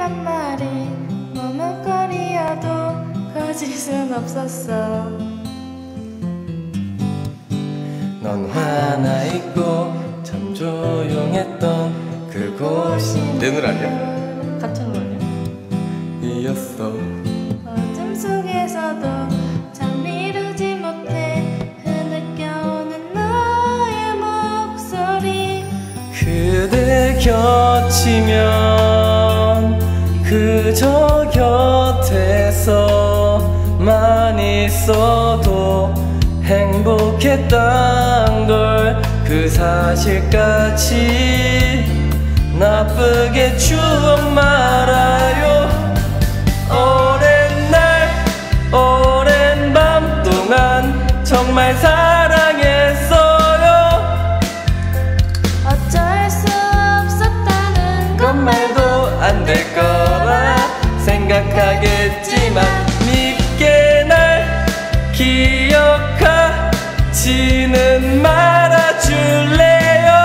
사랑이란 말이 머뭇거리어도 거짓은 없었어. 넌 화나 있고 참 조용했던 그곳이 내 노래 아니야? 같은 노래 이었어. 어둠 속에서도 참 이루지 못해 흐느껴오는 너의 목소리. 그대 곁이면 그저 곁에서만 있어도 행복했단 걸 그 사실까지 나쁘게 추억 말아요. 오랜 날 오랜 밤 동안 정말 사랑했어요. 어쩔 수 없었다는 것말도 안 될 거라 생각하겠지만 믿게 날 기억하지는 말아줄래요.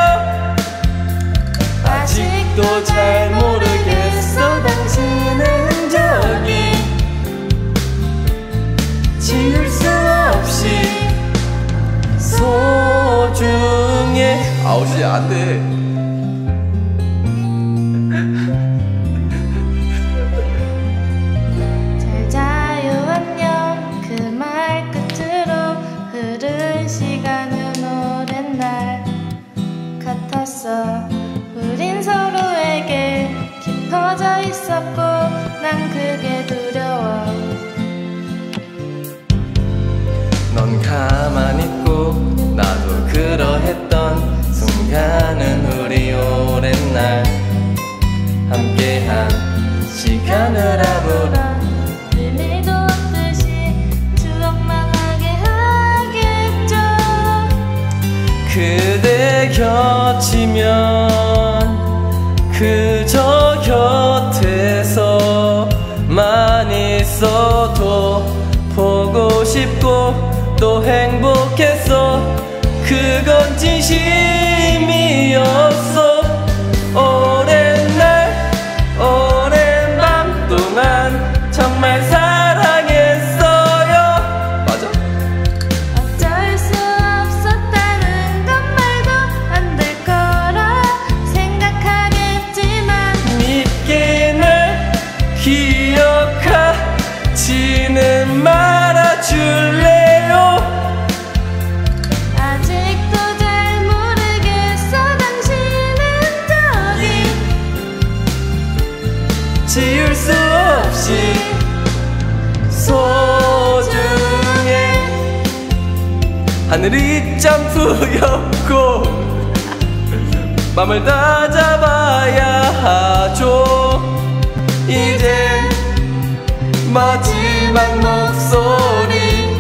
아직도 잘 모르겠어 당신의 흔적이 지울 수 없이 소중해. 아우씨 안돼. 잘 자요 안녕 그 말 끝으로 흐른 시간은 오랜 날 같았어. 우린 서로에게 깊어져 있었고 난 그게 두려워. 넌 가만히 있고 나도 그러했던 순간은 우리 오랜 날 함께한 시간을 아무런 의미도 없듯이 추억만 하게 하겠죠. 그대 곁이면 그저 곁에서만 있어도 보고 싶고 또 행복했어. 그건 진심이었어. 오랜 날 오랜 밤 동안 정말 사랑했어요. 맞아? 어쩔 수 없었다는 것 말도 안 될 거라 생각하겠지만 믿게 날 기억하지는 말아줄래요. 아직도 잘 모르겠어 당신의 흔적이 지울 수 없이 소중해. 하늘이 참 뿌옇고 맘을 다 잡아야 하죠. 이젠 마지막 목소리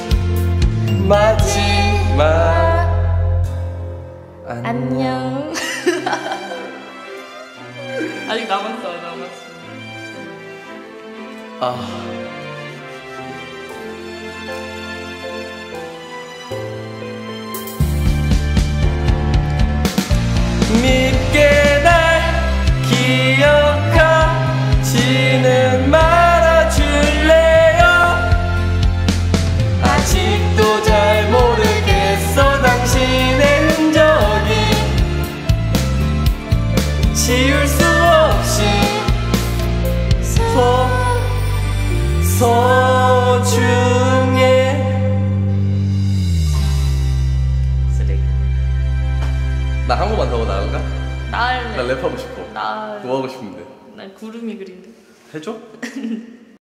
마지막 안녕. 아직 남았어. 아. 믿게 날 기억하지는 말아줄래요. 아직도 잘 모르겠어 당신의 흔적이 지울 수 없이 소중해. 쓰레기. 나 한 번만 더 나갈까? 나 할래. 나 랩하고 싶어. 나 뭐 하고 싶은데? 난 구름이 그린데. 해줘?